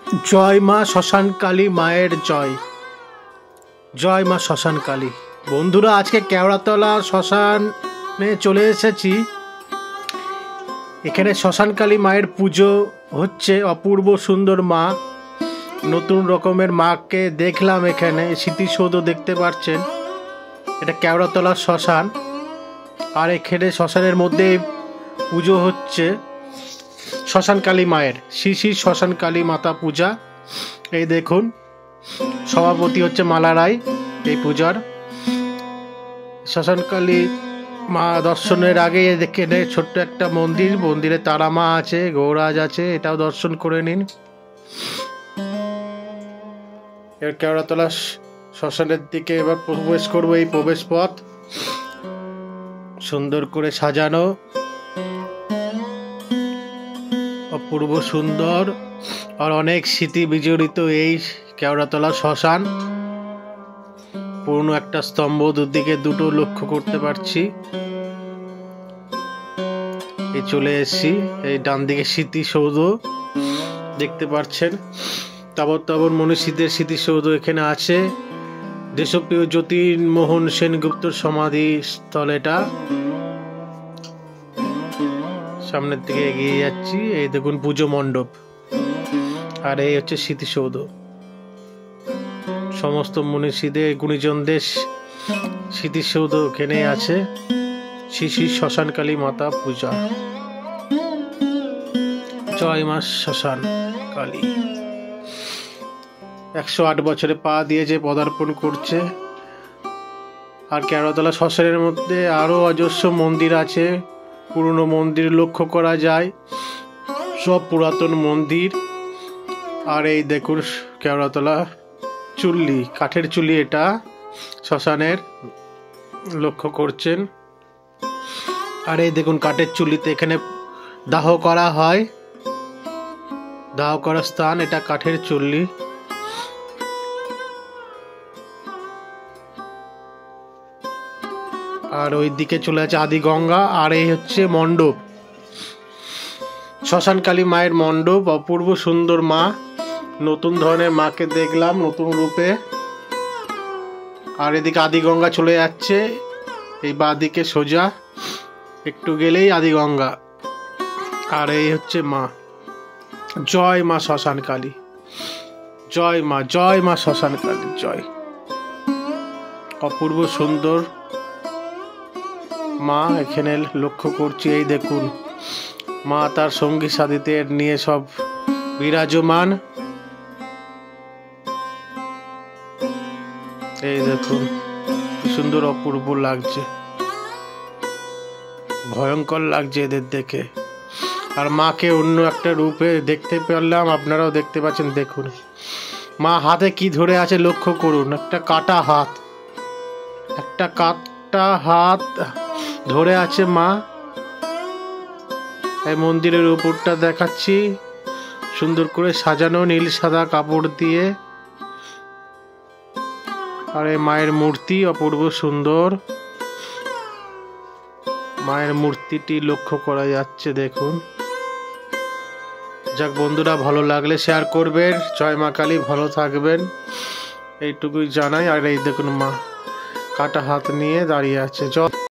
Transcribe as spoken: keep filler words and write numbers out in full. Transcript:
জয় মা শ্মশান কালী মায়ের জয়। জয় মা শ্মশান কালী। বন্ধুরা, আজকে কেওড়াতলা শ্মশানে চলে এসেছি। এখানে শ্মশান কালী মায়ের পুজো হচ্ছে। অপূর্ব সুন্দর মা, নতুন রকমের মাকে দেখলাম এখানে। স্মৃতিসৌধ দেখতে পাচ্ছেন, এটা কেওড়াতলা শ্মশান। আর এখানে শ্মশানের মধ্যে পুজো হচ্ছে শ্মশান কালী মায়ের, শ্রী শ্রী শ্মশান কালী মাতা পূজা। এই দেখুন, সভাপতি হচ্ছে মালা রায় এই পূজার। শ্মশান কালী মা দর্শনের আগে এখানে ছোট্ট একটা মন্দির, মন্দিরে তারা মা আছে, গৌরাজ আছে, এটাও দর্শন করে নিন। এবার কেওড়াতলা শ্মশানের দিকে এবার প্রবেশ করবো। এই প্রবেশ পথ সুন্দর করে সাজানো, অপূর্ব সুন্দর আর অনেক স্মৃতি বিজড়িত এই কেওড়াতলা শ্মশান। পুরনো একটা স্তম্ভ, দুদিকে দুটো লক্ষ্য করতে পারছি। এই চলে এসেছি, এই ডান দিকে স্মৃতিসৌধ দেখতে পাচ্ছেন। তাবৎ তাবৎ মনীষীদের স্মৃতিসৌধ এখানে আছে। দেশপ্রিয় জ্যোতির্মোহন সেনগুপ্তর সমাধি স্থল এটা। সামনের দিকে এগিয়ে যাচ্ছি। এই দেখুন পুজো মণ্ডপ, আর এই হচ্ছে স্মৃতিসৌধ। সমস্ত মনীষীদের গুণীজনদের স্মৃতিসৌধ এখানে আছে। শ্রী শ্রী শ্মশান কালী মাতা পূজা। জয় মা শ্মশান কালী। একশো আট বছরে পা দিয়ে যে পদার্পণ করছে। আর কেওড়াতলা শ্মশানের মধ্যে আরো অজস্র মন্দির আছে। পুরনো মন্দির লক্ষ্য করা যায়, সব পুরাতন মন্দির। আর এই দেখুন কেওড়াতলা চুল্লি, কাঠের চুল্লি এটা শ্মশানের, লক্ষ্য করছেন। আর এই দেখুন কাঠের চুল্লিতে এখানে দাহ করা হয়, দাহ করার স্থান এটা কাঠের চুল্লি। আর ওই দিকে চলে আছে আদি গঙ্গা। আর এই হচ্ছে মণ্ডপ, শ্মশান কালী মায়ের মণ্ডপ। অপূর্ব সুন্দর মা, নতুন ধরনের মাকে দেখলাম নতুন রূপে। আর এদিকে আদি গঙ্গা চলে যাচ্ছে, এই বাঁ দিকে সোজা একটু গেলেই আদি গঙ্গা। আর এই হচ্ছে মা। জয় মা শ্মশান কালী, জয় মা, জয় মা শ্মশান কালী জয়। অপূর্ব সুন্দর মা এখানে লক্ষ্য করছি। এই দেখুন মা তার সঙ্গী সাথীদের নিয়ে সব বিরাজমান। এই দেখুন সুন্দর, অপূর্ব লাগছে, ভয়ঙ্কর লাগছে এদের দেখে। আর মাকে অন্য একটা রূপে দেখতে পেলাম, আপনারাও দেখতে পাচ্ছেন। দেখুন মা হাতে কি ধরে আছে লক্ষ্য করুন, একটা কাটা হাত, একটা কাটা হাত ধরে আছে মা। এই মন্দিরের উপরটা দেখাচ্ছি, সুন্দর করে সাজানো নীল সাদা কাপড় দিয়ে। আর এই মায়ের মূর্তি অপূর্ব সুন্দর, মায়ের মূর্তিটি লক্ষ্য করা যাচ্ছে। দেখুন, যাক বন্ধুরা, ভালো লাগলে শেয়ার করবেন। জয় মা কালী, ভালো থাকবেন, এইটুকুই জানাই। আর এই দেখুন মা কাটা হাত নিয়ে দাঁড়িয়ে আছে। জয়।